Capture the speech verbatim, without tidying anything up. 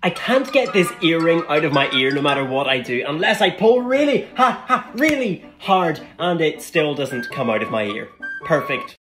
I can't get this earring out of my ear no matter what I do, unless I pull really, ha, ha, really hard, and it still doesn't come out of my ear. Perfect.